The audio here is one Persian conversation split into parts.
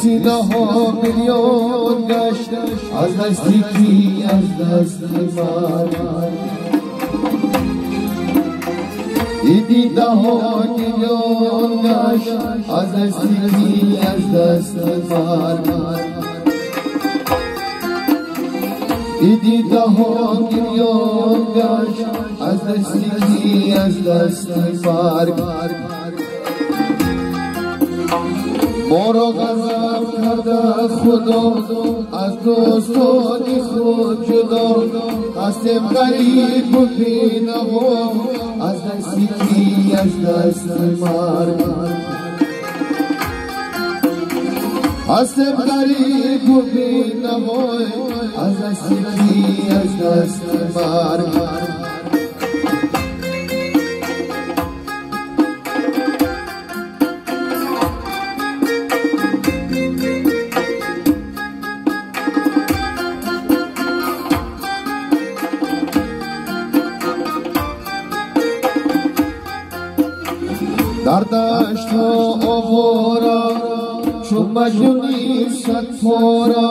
سینه ها میلیون گشت از دستی کی از دست من دیده ها میلیون گشت از دستی کی از دست من دیده ها میلیون گشت از دستی کی از دست من ما را غضب کرده خدا از دوستانی خود جدا هستیم غریب و بینوا از دستی کی از دست من هستیم غریب و بینوا از دستی کی از دست من در دشت و آوارا چون مجنونی صد پارا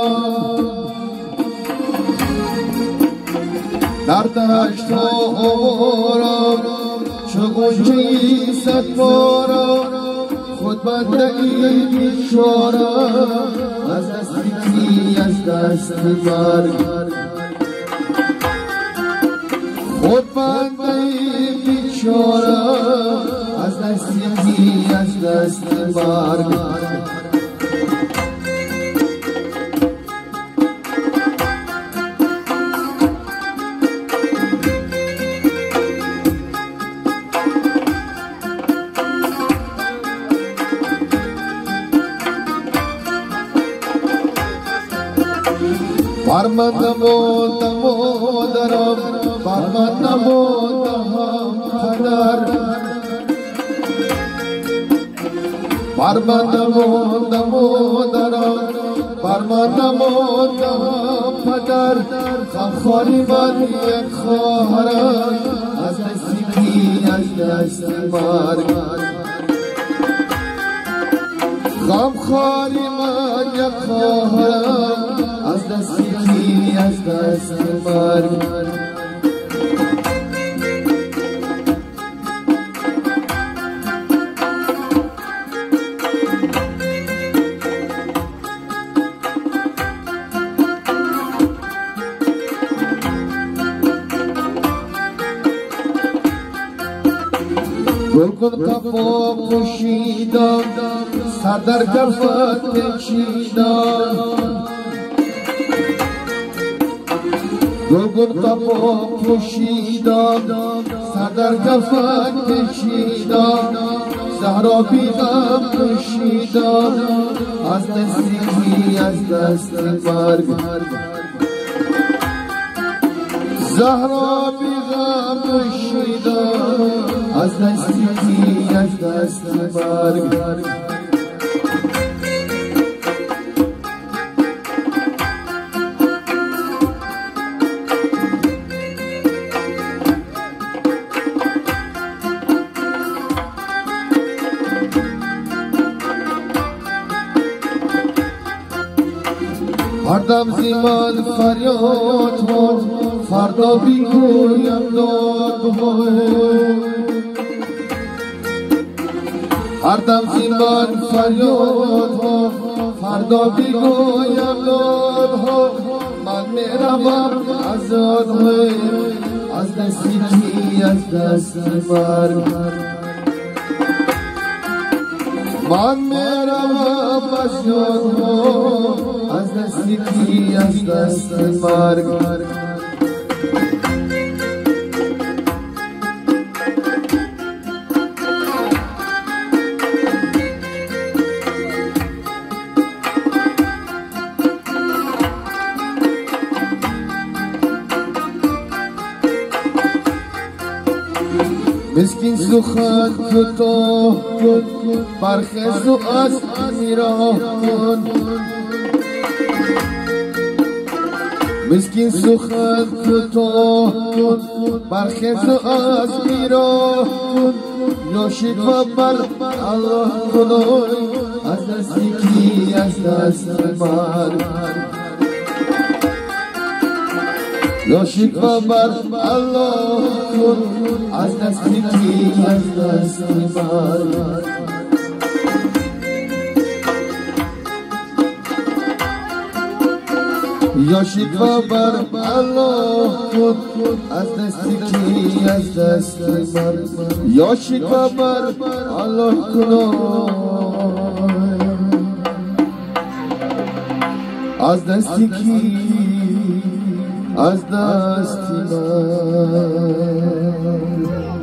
در دشت و آوارا چون غنچه‌ای صد پارا خود بندگی بیچاره از دستی کی از دست من خود بندگی بیچاره از دستی کی از دست من بر من نمود نمودرم بر من نمود پدر بر من نمود نمودرم بر من نمود پدر غمخواری من یک خواهرم از دستی کی از دست من غمخواری من یک خواهرم از دستی کی از دست من گلگون کفا پوشیدم سر در کفت پیچیدم گلگون کفا پوشیدم سر در کفت پیچیدم زهرا بیغم پوشیدم از دستی کی از دست مرگ زهرا بیغم پوشیدم از دستی کی از دست مرگ هر دم زیمان فریاد ها فردا بیگویم داد هر دم زیمان فریاد ها فردا بیگویم داد من میروم آزاد از دستی کی از دست مرگ من میروم آزاد از دستی کی از دست مرگ مسکین سخن کوتاه کن برخیز و از میراه کن مسکین سخن کوتاه کن برخیز و از میراه کن یا شکوه بر الله کنون از دستی کی از دست من یا شکوه بر الله کن از دستی کی از دست من یا شکوه بر الله کن از دستی کی از دست من یا شکوه بر الله کن از دستی کی از دست من